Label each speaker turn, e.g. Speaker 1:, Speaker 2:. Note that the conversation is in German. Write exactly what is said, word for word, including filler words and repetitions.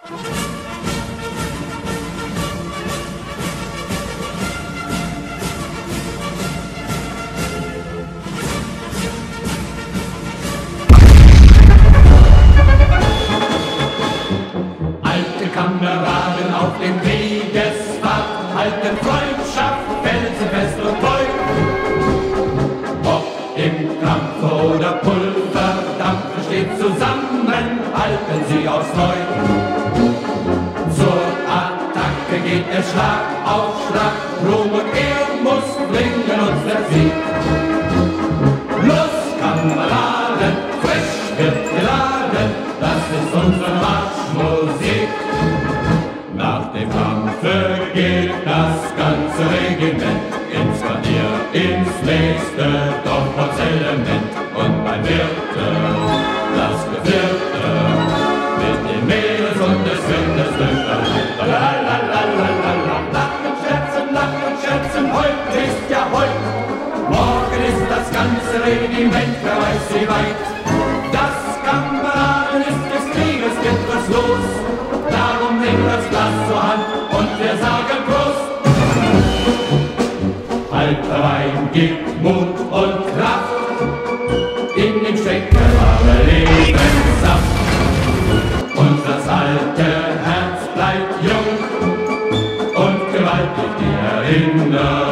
Speaker 1: Kameraden auf dem Wegesfahrt halten Freundschaft felsenfest und treu. Ob im Kampf oder Pulverdampf steht zusammen, halten sie aus Neu. Zur Attacke geht es Schlag auf Schlag, Ruhm und Ehr muss bringen uns der Sieg. Los, Kameraden, frisch wird geladen, das ist unsere Marschmusik. Nach dem Kampfe geht das ganze Regiment ins Quartier, ins nächste Dorfplatzelement. Und beim Wirte, das Gevierte, mit dem Meeres und des Windes durch das Lalalala. Lachen, scherzen, lachen, scherzen, heute ist ja heut. Morgen ist das ganze Regiment, wer weiß wie weit. Das Kameraden ist des Krieges, geht was los. Darum nehmen das Glas zur Hand und wir sagen Prost. Alter Wein gibt Mut und Kraft, in dem steckt der wahre Lebenssaft. Unser alte Herz bleibt jung und gewaltig die Erinnerung.